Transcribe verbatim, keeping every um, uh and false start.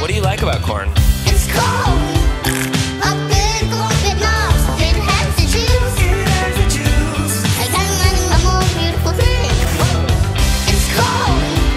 What do you like about corn? It's cold.